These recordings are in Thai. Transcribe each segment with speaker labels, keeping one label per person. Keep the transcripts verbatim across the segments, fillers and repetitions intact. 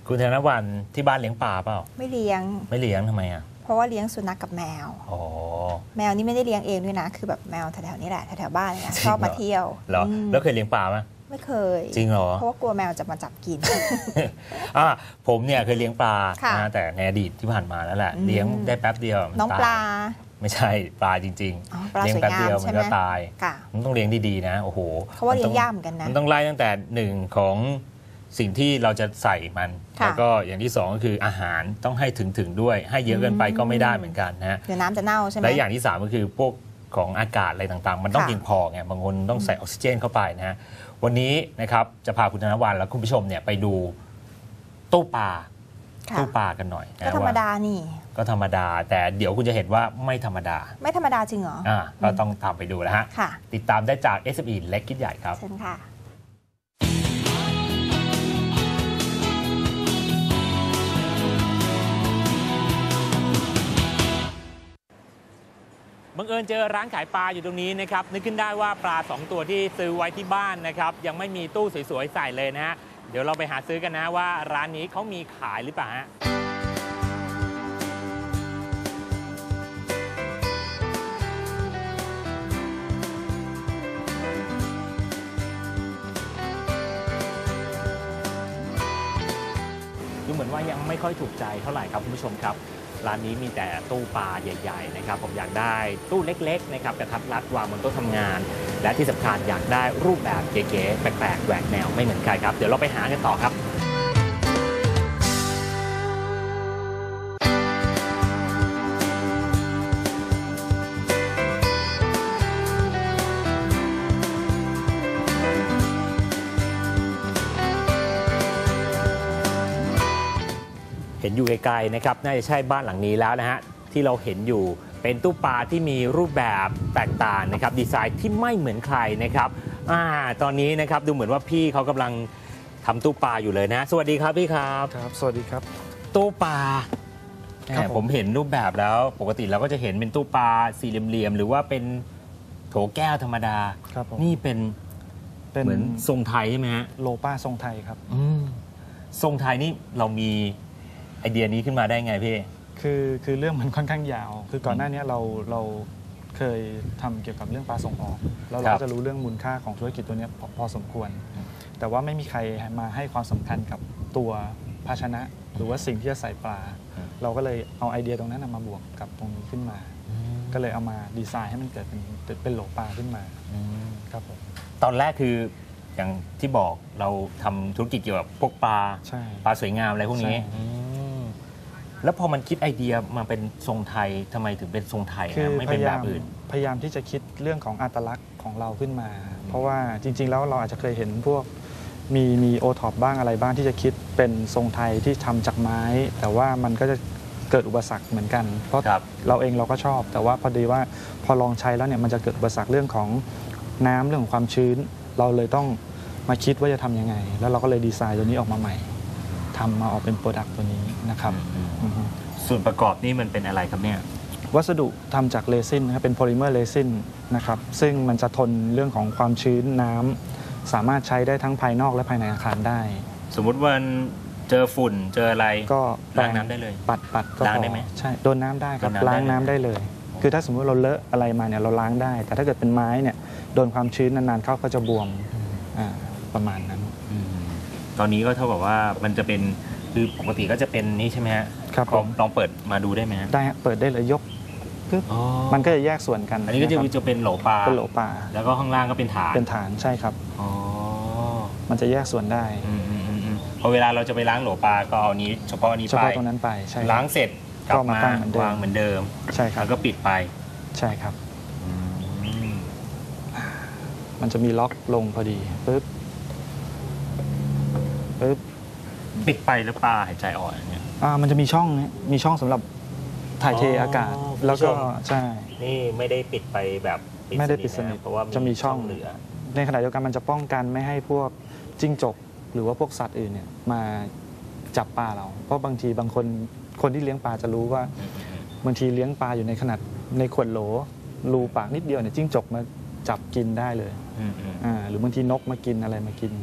Speaker 1: คุณธนวรรณที่บ้านเลี้ยงปลาเปล่า
Speaker 2: ไม่เลี้ยง
Speaker 1: ไม่เลี้ยงทำไมอ่ะ
Speaker 2: เพราะว่าเลี้ยงสุนัขกับแมว
Speaker 1: อ๋อ
Speaker 2: แมวนี่ไม่ได้เลี้ยงเองด้วยนะคือแบบแมวแถวๆนี้แหละแถวๆบ้านนะชอบมาเที่ยว
Speaker 1: เหรอแล้วเคยเลี้ยงปลาไหม
Speaker 2: ไม่เคย
Speaker 1: จริงเหรอ
Speaker 2: เพราะว่ากลัวแมวจะมาจับกิน
Speaker 1: อ่าผมเนี่ยเคยเลี้ยงปลานะแต่ในอดีตที่ผ่านมาแล้วแหละเลี้ยงได้แป๊บเดียว
Speaker 2: น้องปลา
Speaker 1: ไม่ใช่ปลาจริงๆเลี้ยงแป๊บเดียวมันก็ตายมันต้องเลี้ยงดีๆนะโอ้โห
Speaker 2: เขาว่าเลี้ยงยากเหมือนกันนะ
Speaker 1: มันต้องไล่ตั้งแต่หนึ่งของสิ่งที่เราจะใส่มันแล้วก็อย่างที่สองก็คืออาหารต้องให้ถึงๆด้วยให้เยอะเกินไปก็ไม่ได้เหมือนกันนะ
Speaker 2: เดี๋ยวน้ำจะเน่าใช่ไหม
Speaker 1: และอย่างที่สามก็คือพวกของอากาศอะไรต่างๆมันต้องเพียงพอไงบางคนต้องใส่ออกซิเจนเข้าไปนะฮะวันนี้นะครับจะพาคุณธนวรรณและคุณผู้ชมเนี่ยไปดูตู้ปลาตู้ปลากันหน่อย
Speaker 2: ก็ธรรมดานี่
Speaker 1: ก็ธรรมดาแต่เดี๋ยวคุณจะเห็นว่าไม่ธรรมดา
Speaker 2: ไม่ธรรมดาจริงเหรอ
Speaker 1: อ่าก็ต้องตามไปดูแล้วฮะติดตามได้จาก เอส เอ็ม อี เล็กคิดใหญ่ครับ
Speaker 2: เชิญค่ะ
Speaker 1: บังเอิญเจอร้านขายปลาอยู่ตรงนี้นะครับนึกขึ้นได้ว่าปลาสองตัวที่ซื้อไว้ที่บ้านนะครับยังไม่มีตู้สวยๆใส่เลยนะฮะเดี๋ยวเราไปหาซื้อกันนะว่าร้านนี้เขามีขายหรือเปล่าฮะดูเหมือนว่ายังไม่ค่อยถูกใจเท่าไหร่ครับคุณผู้ชมครับร้านนี้มีแต่ตู้ปลาใหญ่ๆนะครับผมอยากได้ตู้เล็กๆนะครับกระทัดรัดวางบนโต๊ะทำงานและที่สำคัญอยากได้รูปแบบเก๋ๆแปลกๆแหวกแนวไม่เหมือนใครครับเดี๋ยวเราไปหากันต่อครับเห็นอยู่ไกลๆนะครับน่าจะใช่บ้านหลังนี้แล้วนะฮะที่เราเห็นอยู่เป็นตู้ปลาที่มีรูปแบบแตกต่างนะครับดีไซน์ที่ไม่เหมือนใครนะครับอ่าตอนนี้นะครับดูเหมือนว่าพี่เขากำลังทำตู้ปลาอยู่เลยนะสวัสดีครับพี่ครับ
Speaker 3: ครับสวัสดีครับ
Speaker 1: ตู้ปลาผมเห็นรูปแบบแล้วปกติเราก็จะเห็นเป็นตู้ปลาสี่เหลี่ยมๆหรือว่าเป็นโถแก้วธรรมดานี่เป็นเหมือนทรงไทยใช่ไหมฮะ
Speaker 3: โลป้าทรงไทยครับ
Speaker 1: ทรงไทยนี่เรามีไอเดียนี้ขึ้นมาได้ไงพี่
Speaker 3: คือคือเรื่องมันค่อนข้างยาวคือก่อนหน้านี้เราเราเคยทำเกี่ยวกับเรื่องปลาส่งออกแล้วเราก็จะรู้เรื่องมูลค่าของธุรกิจตัวนี้พอพอสมควรแต่ว่าไม่มีใครมาให้ความสำคัญกับตัวภาชนะหรือว่าสิ่งที่จะใส่ปลาเราก็เลยเอาไอเดียตรงนั้นมาบวกกับตรงนี้ขึ้นมาก็เลยเอามาดีไซน์ให้มันเกิดเป็นเป็นโหลปลาขึ้นมาครับผม
Speaker 1: ตอนแรกคืออย่างที่บอกเราทำธุรกิจเกี่ยวกับพวกปลาปลาสวยงามอะไรพวกนี้แล้วพอมันคิดไอเดียมาเป็นทรงไทยทำไมถึงเป็นทรงไทยนะไม่เป็นแบบอื่น
Speaker 3: พยายามที่จะคิดเรื่องของอัตลักษณ์ของเราขึ้นมาเพราะว่าจริงๆแล้วเราอาจจะเคยเห็นพวกมีมีโอท็อปบ้างอะไรบ้างที่จะคิดเป็นทรงไทยที่ทำจากไม้แต่ว่ามันก็จะเกิดอุปสรรคเหมือนกันเพราะเราเองเราก็ชอบแต่ว่าพอดีว่าพอลองใช้แล้วเนี่ยมันจะเกิดอุปสรรคเรื่องของน้ำเรื่องของความชื้นเราเลยต้องมาคิดว่าจะทำยังไงแล้วเราก็เลยดีไซน์ตัวนี้ออกมาใหม่ทำมาออกเป็นโปรดักต์ตัวนี้นะครับ
Speaker 1: ส่วนประกอบนี่มันเป็นอะไรครับเนี่ย
Speaker 3: วัสดุทำจากเรซินนะครับเป็นโพลิเมอร์เรซินนะครับซึ่งมันจะทนเรื่องของความชื้นน้ำสามารถใช้ได้ทั้งภายนอกและภายในอาคารได้
Speaker 1: สมมุติว่าเจอฝุ่นเจออะไร
Speaker 3: ก็
Speaker 1: ล้างน้ำได้เลย
Speaker 3: ปัดปัดก็
Speaker 1: ล้างได้ไหม
Speaker 3: ใช่โดนน้ำได้ครับล้างน้ำได้เลยคือถ้าสมมติเราเลอะอะไรมาเนี่ยเราล้างได้แต่ถ้าเกิดเป็นไม้เนี่ยโดนความชื้นนานๆเข้าก็จะบวมประมาณนั้น
Speaker 1: ตอนนี้ก็เท่ากับว่ามันจะเป็นคือปกติก็จะเป็นนี้ใช่ไหมฮะ
Speaker 3: ครับผม
Speaker 1: ลองเปิดมาดูได้ไหม
Speaker 3: ได้เปิดได้เลยยกปึ๊บมันก็จะแยกส่วนกัน
Speaker 1: อันนี้ก็จะจะเป็นโหลปลา
Speaker 3: เป็นโหลปลา
Speaker 1: แล้วก็ข้างล่างก็เป็นฐาน
Speaker 3: เป็นฐานใช่ครับอ๋อมันจะแยกส่วนได้
Speaker 1: พอเวลาเราจะไปล้างโหลปลาก็เอานี้เฉพาะนี้ไป
Speaker 3: เฉพาะตรงนั้นไปใช่
Speaker 1: ล้างเสร็จกลับมาวางเหมือนเดิม
Speaker 3: ใช่ครับ
Speaker 1: แล้วก็ปิดไป
Speaker 3: ใช่ครับมันจะมีล็อกลงพอดีปึ๊บปึ๊บ
Speaker 1: ปิดไปแล้วปลาหายใจออกอย่างเงี้ย
Speaker 3: อ่ามันจะมีช่องมีช่องสำหรับถ่ายเทอากาศแล้วก็ใช่
Speaker 1: นี่ไม่ได้ปิดไปแบบ
Speaker 3: ไม่ได้ปิดสนิท
Speaker 1: เพราะว่า
Speaker 3: จะมีช่อง
Speaker 1: เหลือ
Speaker 3: ในขณะเดียวกันมันจะป้องกันไม่ให้พวกจิ้งจกหรือว่าพวกสัตว์อื่นเนี่ยมาจับปลาเราเพราะบางทีบางคนคนที่เลี้ยงปลาจะรู้ว่าบางทีเลี้ยงปลาอยู่ในขนาดในขวดโหลรูปากนิดเดียวเนี่ยจิ้งจกมาจับกินได้เลยอ่าหรือบางทีนกมากินอะไรมากิน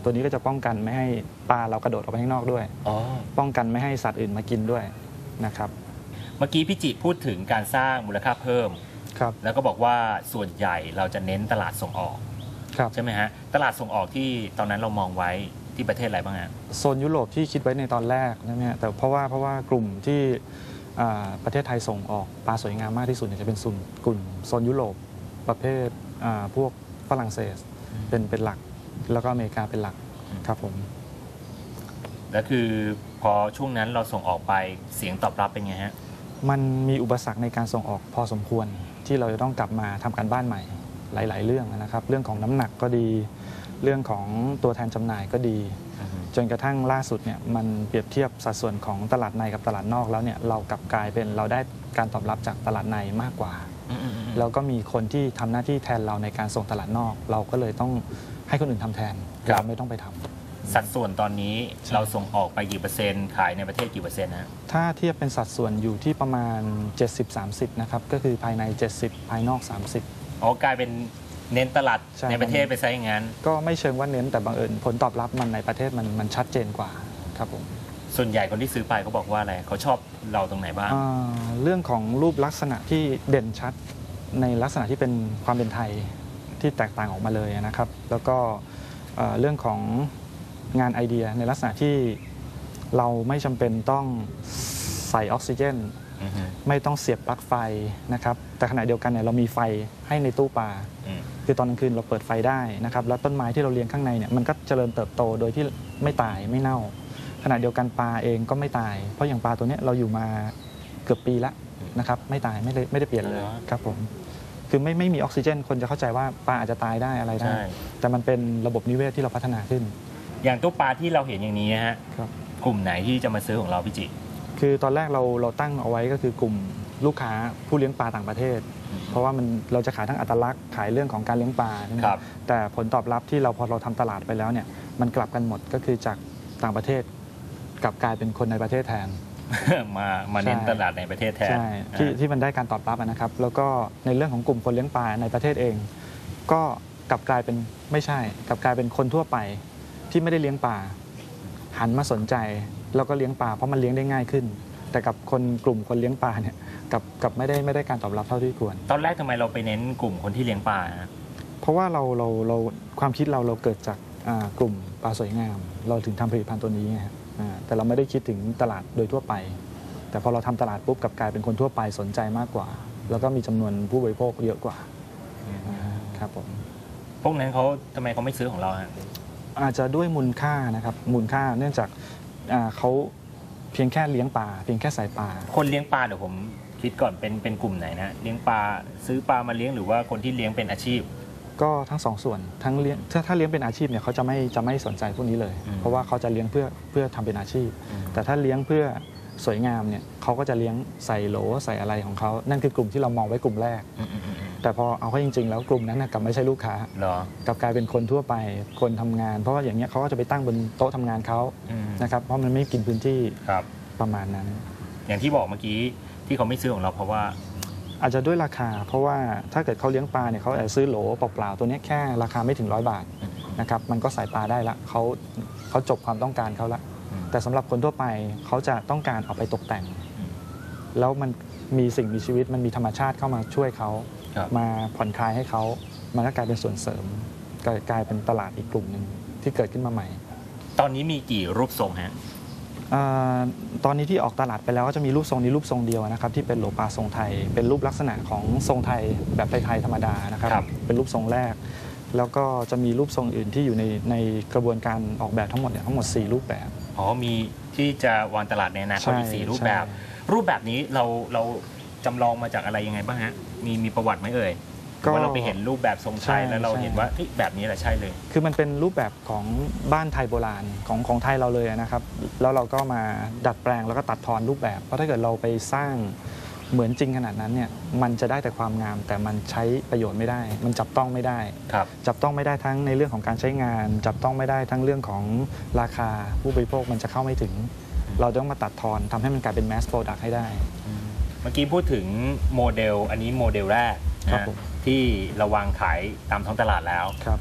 Speaker 3: ตัวนี้ก็จะป้องกันไม่ให้ปลาเรากระโดดออกไปข้างนอกด้วย
Speaker 1: อ๋อ
Speaker 3: ป้องกันไม่ให้สัตว์อื่นมากินด้วยนะครับ
Speaker 1: เมื่อกี้พี่จิพูดถึงการสร้างมูลค่าเพิ่ม
Speaker 3: ครับ
Speaker 1: แล้วก็บอกว่าส่วนใหญ่เราจะเน้นตลาดส่งออก
Speaker 3: ครับ
Speaker 1: ใช่ไหมฮะตลาดส่งออกที่ตอนนั้นเรามองไว้ที่ประเทศอะไรบ้างฮะ
Speaker 3: โซนยุโรปที่คิดไว้ในตอนแรกใช่ไหมฮะแต่เพราะว่าเพราะว่ากลุ่มที่อ่าประเทศไทยส่งออกปลาสวยงามมากที่สุดเนี่ยจะเป็นส่วนกลุ่มโซนยุโรปประเภทอ่าพวกฝรั่งเศสเป็นเป็นหลัก แล้วก็อเมริกาเป็นหลักครับผม
Speaker 1: แล้วคือพอช่วงนั้นเราส่งออกไปเสียงตอบรับเป็นไงฮะ
Speaker 3: มันมีอุปสรรคในการส่งออกพอสมควรที่เราจะต้องกลับมาทำการบ้านใหม่หลาย ๆ เรื่องนะครับ เรื่องของน้ำหนักก็ดี เรื่องของตัวแทนจำหน่ายก็ดี จนกระทั่งล่าสุดเนี่ยมันเปรียบเทียบสัดส่วนของตลาดในกับตลาดนอกแล้วเนี่ยเรากลับกลายเป็นเราได้การตอบรับจากตลาดในมากกว่า แล้วก็มีคนที่ทำหน้าที่แทนเราในการส่งตลาดนอก เราก็เลยต้องให้คนอื่นทำแทน
Speaker 1: ครับ
Speaker 3: เราไม่ต้องไปทำ
Speaker 1: สัดส่วนตอนนี้เราส่งออกไปกี่เปอร์เซ็นต์ขายในประเทศกี่เปอร์เซ็นต์นะ
Speaker 3: ถ้าเทียบเป็นสัดส่วนอยู่ที่ประมาณ เจ็ดสิบ สามสิบ นะครับ ก็คือภายใน เจ็ดสิบ ภายนอก สามสิบ
Speaker 1: อ๋อกลายเป็นเน้นตลาด
Speaker 3: ใช่
Speaker 1: ในประเทศไปซะอย่างนั้น
Speaker 3: ก็ไม่เชิงว่าเน้นแต่บังเอิญผลตอบรับมันในประเทศมันมันชัดเจนกว่าครับผม
Speaker 1: ส่วนใหญ่คนที่ซื้อไปเขาบอกว่าอะไรเขาชอบเราตรงไหนบ้าง
Speaker 3: อ่าเรื่องของรูปลักษณะที่เด่นชัดในลักษณะที่เป็นความเป็นไทยที่แตกต่างออกมาเลยนะครับ แล้วก็เอ่อเรื่องของงานไอเดียในลักษณะที่เราไม่จำเป็นต้องใส่ออกซิเจน
Speaker 1: อือฮึ
Speaker 3: ไม่ต้องเสียบปลั๊กไฟนะครับแต่ขณะเดียวกันเนี่ยเรามีไฟให้ในตู้ปลา
Speaker 1: อืม
Speaker 3: คือตอนกลางคืนเราเปิดไฟได้นะครับแล้วต้นไม้ที่เราเลี้ยงข้างในเนี่ยมันก็เจริญเติบโตโดยที่ไม่ตายไม่เน่า ขณะเดียวกันปลาเองก็ไม่ตาย เพราะอย่างปลาตัวเนี้ยเราอยู่มาเกือบปีละนะครับไม่ตายไม่ได้ไม่ได้เปลี่ยนเลย
Speaker 1: เหรอ
Speaker 3: ครับผมคือไม่ไม่มีออกซิเจน คนจะเข้าใจว่าปลาอาจจะตายได้อะไรได้
Speaker 1: ใช่
Speaker 3: แต่มันเป็นระบบนิเวศที่เราพัฒนาขึ้น
Speaker 1: อย่างตู้ปลาที่เราเห็นอย่างนี้นะฮะ
Speaker 3: ครับ
Speaker 1: กลุ่มไหนที่จะมาซื้อของเราพี่จิ
Speaker 3: คือตอนแรกเราเราตั้งเอาไว้ก็คือกลุ่มลูกค้าผู้เลี้ยงปลาต่างประเทศ เพราะว่ามันเราจะขายทั้งอัตลักษณ์ขายเรื่องของการเลี้ยงปลาใช่ไหม
Speaker 1: ครับ
Speaker 3: แต่ผลตอบรับที่เราพอเราทำตลาดไปแล้วเนี่ยมันกลับกันหมดก็คือจากต่างประเทศกลับกลายเป็นคนในประเทศแทน
Speaker 1: มามาเน้น
Speaker 3: ใช่
Speaker 1: ตลาดในประเทศแทน
Speaker 3: ใช่ที่ที่มันได้การตอบรับอะนะครับ แล้วก็ในเรื่องของกลุ่มคนเลี้ยงปลาในประเทศเอง ก็กลับกลายเป็นไม่ใช่ กลับกลายเป็นคนทั่วไปที่ไม่ได้เลี้ยงปลาหันมาสนใจแล้วก็เลี้ยงปลาเพราะมันเลี้ยงได้ง่ายขึ้น แต่กับคนกลุ่มคนเลี้ยงปลาเนี่ยกับกับไม่ได้ไม่ได้การตอบรับเท่าที่ควร
Speaker 1: ตอนแรกทำไมเราไปเน้นกลุ่มคนที่เลี้ยงปลาฮะ
Speaker 3: เพราะว่าเราเราเราความคิดเราเราเกิดจากอ่ากลุ่มปลาสวยงาม เราถึงทำผลิตภัณฑ์ตัวนี้ไงครับอ่าแต่เราไม่ได้คิดถึงตลาดโดยทั่วไป แต่พอเราทำตลาดปุ๊บกลับกลายเป็นคนทั่วไปสนใจมากกว่า แล้วก็มีจำนวนผู้บริโภคเยอะกว่าอ่าครับผม
Speaker 1: พวกนั้นเขาทำไมเขาไม่ซื้อของเราฮะ
Speaker 3: อาจจะด้วยมูลค่านะครับมูลค่าเนื่องจากอ่าเขาเพียงแค่เลี้ยงปลาเพียงแค่ใส่ปลา
Speaker 1: คนเลี้ยงปลาเดี๋ยวผมคิดก่อนเป็นเป็นกลุ่มไหนนะเลี้ยงปลาซื้อปลามาเลี้ยงหรือว่าคนที่เลี้ยงเป็นอาชีพ
Speaker 3: ก็ทั้งสองส่วนทั้งเลี้ยงถ้าถ้าเลี้ยงเป็นอาชีพเนี่ยเขาจะไม่จะไม่สนใจพวกนี้เลย
Speaker 1: อืม
Speaker 3: เพราะว่าเขาจะเลี้ยงเพื่อเพื่อทำเป็นอาชีพ
Speaker 1: อืม
Speaker 3: แต่ถ้าเลี้ยงเพื่อสวยงามเนี่ยเขาก็จะเลี้ยงใส่โหลใส่อะไรของเขานั่นคือกลุ่มที่เรามองไว้กลุ่มแรก
Speaker 1: อืมอืมอืมอืม
Speaker 3: แต่พอเอาเข้าจริง ๆ แล้วกลุ่มนั้นนะกลับไม่ใช่ลูกค้า
Speaker 1: เหรอก
Speaker 3: ลับกลายเป็นคนทั่วไปคนทำงาน เพราะว่าอย่างเงี้ยเขาก็จะไปตั้งบนโต๊ะทำงานเขา
Speaker 1: อืม
Speaker 3: นะครับเพราะมันไม่กินพื้นที่
Speaker 1: ครับ
Speaker 3: ประมาณนั้น
Speaker 1: อย่างที่บอกเมื่อกี้ที่เขาไม่ซื้อของเราเพราะว่า
Speaker 3: อาจจะด้วยราคา เพราะว่าถ้าเกิดเขาเลี้ยงปลาเนี่ยเขาอาจจะซื้อโหลเปล่าๆตัวเนี้ยแค่ราคาไม่ถึงร้อยบาท
Speaker 1: อืม
Speaker 3: นะครับมันก็ใส่ปลาได้ละเขาเขาจบความต้องการเขาละ
Speaker 1: อืม
Speaker 3: แต่สำหรับคนทั่วไปเขาจะต้องการเอาไปตกแต่ง
Speaker 1: อืม
Speaker 3: แล้วมันมีสิ่งมีชีวิตมันมีธรรมชาติเข้ามาช่วยเขา
Speaker 1: ครับ
Speaker 3: มาผ่อนคลายให้เขามันก็กลายเป็นส่วนเสริมกลายกลายเป็นตลาดอีกกลุ่มหนึ่งที่เกิดขึ้นมาใหม่
Speaker 1: ตอนนี้มีกี่รูปทรงฮะ
Speaker 3: อาตอนนี้ที่ออกตลาดไปแล้วก็จะมีรูปทรงนี้รูปทรงเดียวนะครับที่เป็นโหลปลาทรงไทย เป็นรูปลักษณะของทรงไทยแบบไทยๆธรรมดานะครับ
Speaker 1: ครับ
Speaker 3: เป็นรูปทรงแรก แล้วก็จะมีรูปทรงอื่นที่อยู่ในในกระบวนการออกแบบทั้งหมดเนี่ยทั้งหมดสี่รูปแบบ
Speaker 1: อ๋อมีที่จะวางตลาดในอนาคตอีก
Speaker 3: ใช่
Speaker 1: สี่รูปแบบ
Speaker 3: ใช่
Speaker 1: รูปแบบนี้เราเราจำลองมาจากอะไรยังไงบ้างฮะมีมีประวัติไหมเอ่ยหรือว่าเราไปเห็นรูปแบบทรงไทยแล้วเราเห็นว่าเฮ้ยแบบนี้แหละใช่เลย
Speaker 3: คือมันเป็นรูปแบบของบ้านไทยโบราณของของไทยเราเลยนะครับ แล้วเราก็มาดัดแปลงแล้วก็ตัดทอนรูปแบบ เพราะถ้าเกิดเราไปสร้างเหมือนจริงขนาดนั้นเนี่ยมันจะได้แต่ความงาม แต่มันใช้ประโยชน์ไม่ได้ มันจับต้องไม่ได้
Speaker 1: ครับ
Speaker 3: จับต้องไม่ได้ทั้งในเรื่องของการใช้งาน จับต้องไม่ได้ทั้งเรื่องของราคาผู้บริโภคมันจะเข้าไม่ถึง เราต้องมาตัดทอนทำให้มันกลายเป็นแมสโปรดักต์ให้ได้
Speaker 1: เมื่อกี้พูดถึงโมเดลอันนี้โมเดลแรก
Speaker 3: ครับ
Speaker 1: นะ
Speaker 3: ผม
Speaker 1: ที่เราวางขายตามท้องตลาดแล้ว
Speaker 3: ครับ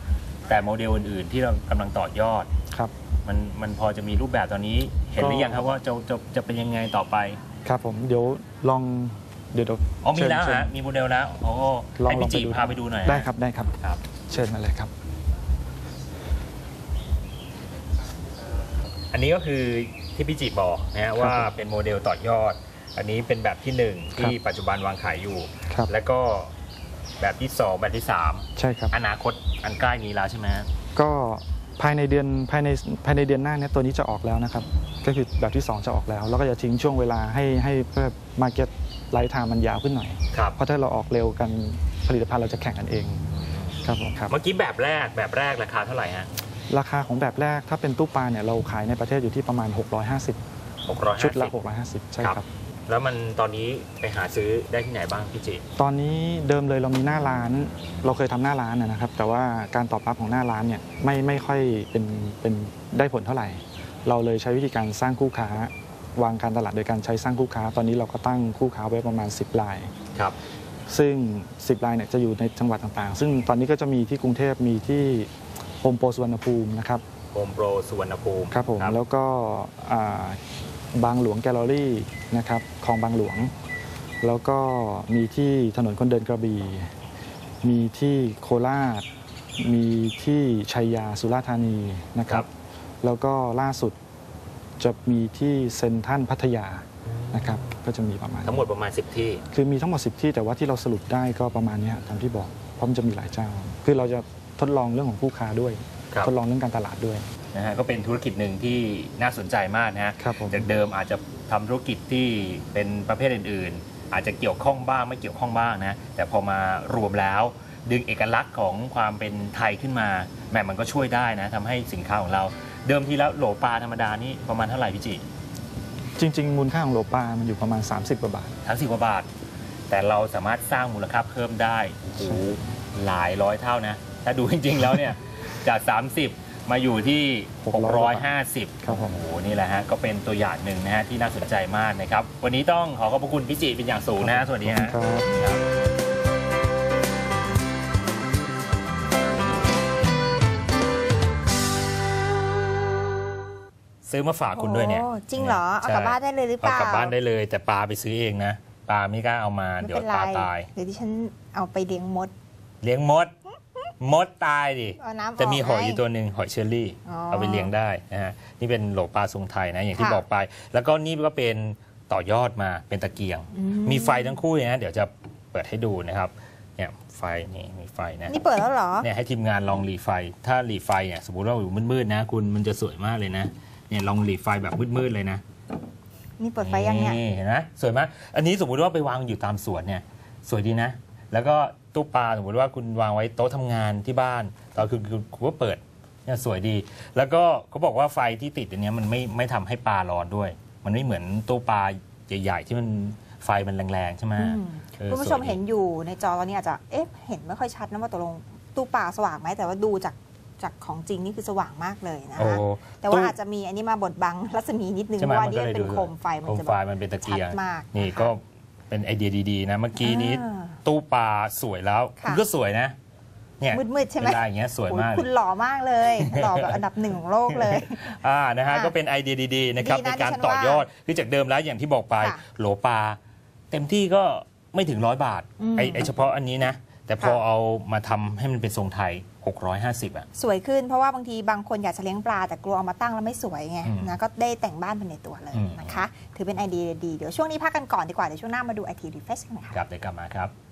Speaker 1: แต่โมเดลอื่นๆที่เรากำลังต่อยอด
Speaker 3: ครับ
Speaker 1: มันมันพอจะมีรูปแบบตอนนี้เห็นหรือยังครับว่าจะจะจะเป็นยังไงต่อไป
Speaker 3: ครับผมเดี๋ยวลองเดี๋ยว
Speaker 1: อ๋อมี
Speaker 3: เชิญ
Speaker 1: แล้ว
Speaker 3: เชิญ
Speaker 1: ฮะมีโมเดลแล้วโอ้
Speaker 3: ลอง
Speaker 1: ให้
Speaker 3: ลอง
Speaker 1: พี่
Speaker 3: ไป
Speaker 1: จิ
Speaker 3: ดู
Speaker 1: พาไปดูหน่อย
Speaker 3: ได้ครับได้ครับ
Speaker 1: ครับ
Speaker 3: เชิญมาเลยครับ
Speaker 1: อันนี้ก็คือที่พี่จิบอกนะฮะว่าเป็นโมเดลต่อยอด อันนี้เป็นแบบที่หนึ่งที่ปัจจุบันวางขายอยู่
Speaker 3: ครับ
Speaker 1: แล้วก็แบบที่สองแบบที่สาม
Speaker 3: ใช่ครับ
Speaker 1: อนาคตอันใกล้นี้แล้วใช่ไหมฮะ
Speaker 3: ก็ภายในเดือนภายในภายในเดือนหน้าเนี้ตัวนี้จะออกแล้วนะครับก็คือแบบที่สองจะออกแล้ว แล้วก็จะทิ้งช่วงเวลาให้ให้เพื่อมาร์เก็ตไลฟ์ไทม์มันยาวขึ้นหน่อย
Speaker 1: ครับ
Speaker 3: เพราะถ้าเราออกเร็วกันผลิตภัณฑ์เราจะแข่งกันเองครับผมครับ
Speaker 1: เมื่อกี้แบบแรกแบบแรกราคาเท่าไหร่ฮะ
Speaker 3: ราคาของแบบแรกถ้าเป็นตู้ปลาเนี่ยเราขายในประเทศอยู่ที่ประมาณหกร้อยห้าสิบ
Speaker 1: หกร้อยห้าสิบ
Speaker 3: ชุดละหกร้อยห้าสิบใช่ครับ
Speaker 1: แล้วมันตอนนี้ไปหาซื้อได้ที่ไหนบ้างพี่จิ
Speaker 3: ตอนนี้เดิมเลยเรามีหน้าร้าน เราเคยทำหน้าร้านนะครับ แต่ว่าการตอบรับของหน้าร้านเนี่ยไม่ไม่ค่อยเป็นเป็นได้ผลเท่าไหร่ เราเลยใช้วิธีการสร้างคู่ค้าวางการตลาดโดยการใช้สร้างคู่ค้า ตอนนี้เราก็ตั้งคู่ค้าไว้ประมาณสิบราย
Speaker 1: ครับ
Speaker 3: ซึ่งสิบรายเนี่ยจะอยู่ในจังหวัดต่างๆ ซึ่งตอนนี้ก็จะมีที่กรุงเทพมีที่โฮมโปรสุวรรณภูมินะครับ
Speaker 1: โฮมโปรสุวรรณภูมิ
Speaker 3: ครับผมแล้วก็อ่าบางหลวงแกลเลอรี่นะครับคลองบางหลวง แล้วก็มีที่ถนนคนเดินกระบี่มีที่โคราช มีที่ชัยยาสุราษฎร์ธานีนะครับ แล้วก็ล่าสุดจะมีที่เซ็นทรัลพัทยานะครับก็จะมีประมาณ
Speaker 1: ทั้งหมดประมาณสิบที่
Speaker 3: คือมีทั้งหมดสิบที่แต่ว่าที่เราสรุปได้ก็ประมาณนี้ตามที่บอกเพราะมันจะมีหลายเจ้า คือเราจะทดลองเรื่องของผู้ค้าด้วย
Speaker 1: ครับ
Speaker 3: ทดลองเรื่องการตลาดด้วย
Speaker 1: นะฮะก็เป็นธุรกิจหนึ่งที่น่าสนใจมากนะฮะ
Speaker 3: ครับผม
Speaker 1: จากเดิมอาจจะทำธุรกิจที่เป็นประเภทอื่นๆ อาจจะเกี่ยวข้องบ้างไม่เกี่ยวข้องบ้างนะแต่พอมารวมแล้วดึงเอกลักษณ์ของความเป็นไทยขึ้นมาแหมมันก็ช่วยได้นะทำให้สินค้าของเราเดิมทีแล้วโหลปลาธรรมดานี่ประมาณเท่าไหร่พี่จิ
Speaker 3: จริง ๆ มูลค่าของโหลปลามันอยู่ประมาณสามสิบกว่าบาท
Speaker 1: ทั้งสิบกว่าบาท แต่เราสามารถสร้างมูลค่าเพิ่มได้โอ้โหหลายร้อยเท่านะถ้าดูจริงๆแล้วเนี่ยจากสามสิบมาอยู่ที่หกร้อยห้าสิบ
Speaker 3: ครับผม
Speaker 1: โอ้โหนี่แหละฮะก็เป็นตัวอย่างหนึ่งนะฮะที่น่าสนใจมากนะครับวันนี้ต้องขอขอบพระคุณพี่จิเป็นอย่างสูงนะฮะสวัสดีฮะ
Speaker 3: ขอบคุณครับ
Speaker 1: ครับซื้อมาฝากคุณด้วยเนี่ย
Speaker 2: โอ้จริงเหรอเอากลับบ้านได้เลยหรือเปล่า
Speaker 1: เอากลับบ้านได้เลยแต่ปลาไปซื้อเองนะปลาไม่กล้าเอามา
Speaker 2: ไม่
Speaker 1: เดี๋ยว
Speaker 2: เป็นไร
Speaker 1: ปลาตาย
Speaker 2: เดี๋ยวที่ฉันเอาไปเลี้ยงมด
Speaker 1: เลี้ยงมด มดตายดิ
Speaker 2: เอาน้ำออก
Speaker 1: จะมีหอย
Speaker 2: ให้
Speaker 1: อยู่ตัวหนึ่งหอยเชอรี่
Speaker 2: อ๋อ
Speaker 1: เอาไปเลี้ยงได้นะฮะนี่เป็นโหลปลาทรงไทยนะอย่างที่
Speaker 2: ค่ะ
Speaker 1: บอกไป แล้วก็นี่ก็เป็นต่อยอดมาเป็นตะเกียง
Speaker 2: อืม
Speaker 1: มีไฟทั้งคู่เลยนะเดี๋ยวจะเปิดให้ดูนะครับเนี่ยไฟนี่มีไฟนะ
Speaker 2: นี่เปิดแล้วเหรอ
Speaker 1: เนี่ยให้ทีมงานลองหลีไฟ ถ้าหลีไฟเนี่ยสมมติว่าอยู่มืดๆนะคุณมันจะสวยมากเลยนะเนี่ยลองหลีไฟแบบมืดๆเลยนะ
Speaker 2: นี่เปิดไฟยังเนี่ย
Speaker 1: เห็นไหมสวยมากอันนี้สมมุติว่าไปวางอยู่ตามสวนเนี่ยสวยดีนะ แล้วก็ตู้ปลาสมมติว่าคุณวางไว้โต๊ะทำงานที่บ้านตอนคือคือคุณก็เปิดเนี่ยสวยดี แล้วก็เขาบอกว่าไฟที่ติดอันเนี้ยมันไม่ไม่ทำให้ปลาร้อนด้วย มันไม่เหมือนตู้ปลาใหญ่ๆที่มันไฟมันแรงๆใช่ไหม
Speaker 2: อืม
Speaker 1: เออ
Speaker 2: คุณผู้ชม
Speaker 1: สวยดี
Speaker 2: เห็นอยู่ในจอตอนนี้อาจจะเอ๊ะเห็นไม่ค่อยชัดนะว่าตกลงตู้ปลาสว่างไหมแต่ว่าดูจากจากของจริงนี่คือสว่างมากเลยนะ
Speaker 1: โอ้
Speaker 2: คะแต่ว่าอาจจะมีอันนี้มาบดบังรัศมีนิดนึง
Speaker 1: ใช่
Speaker 2: เพ
Speaker 1: ไหม
Speaker 2: ราะว่า
Speaker 1: มัน
Speaker 2: นี่
Speaker 1: ก็เลย
Speaker 2: เป็น
Speaker 1: ดู
Speaker 2: โคมไฟมัน
Speaker 1: โคม
Speaker 2: จะ
Speaker 1: ไฟ
Speaker 2: แบบ
Speaker 1: มันเป็นตะ
Speaker 2: ชั
Speaker 1: เกีย
Speaker 2: ด
Speaker 1: ง
Speaker 2: มาก
Speaker 1: นี่
Speaker 2: ะคะ
Speaker 1: ก็เป็นไอเดียดีๆนะเมื่อกี้นี้
Speaker 2: อ่า
Speaker 1: ตู้ปลาสวยแล้ว
Speaker 2: ค่ะ
Speaker 1: คุณก็สวยนะเนี่ย
Speaker 2: มืดๆใช่ไหม
Speaker 1: เวลาอย่างเงี้ยสวยมาก
Speaker 2: โอ้ยคุณหล่อมากเลย หล่อแบบอันดับหนึ่งของโลกเลย
Speaker 1: อ่านะฮะ
Speaker 2: อ่ะ
Speaker 1: ก็เป็นไอเดียดีๆนะครับ
Speaker 2: ดี
Speaker 1: ใน
Speaker 2: นะ
Speaker 1: การ
Speaker 2: ดิฉัน
Speaker 1: ต่อยอด
Speaker 2: ว่า
Speaker 1: คือจากเดิมแล้วอย่างที่บอกไป
Speaker 2: ค่ะ
Speaker 1: โหลปลาเต็มที่ก็ไม่ถึงร้อยบาท
Speaker 2: อืม
Speaker 1: ไอไอเฉพาะอันนี้นะ แต่พอ
Speaker 2: ค่ะ
Speaker 1: เอามาทำให้มันเป็นทรงไทย หกร้อยห้าสิบ อ่ะ
Speaker 2: สวยขึ้นเพราะว่าบางทีบางคนอยากจะเลี้ยงปลาแต่กลัวเอามาตั้งแล้วไม่สวยไง
Speaker 1: อืม
Speaker 2: นะก็ได้แต่งบ้านเป็นในตัวเลย
Speaker 1: อืม
Speaker 2: นะคะ ถือเป็นไอเดียดีเดี๋ยวช่วงนี้พักกันก่อนดีกว่าเดี๋ยวช่วงหน้ามาดูไอทีรีเฟรชกันหน่อยค่ะ
Speaker 1: ครับเดี๋ยวกลับมาครับ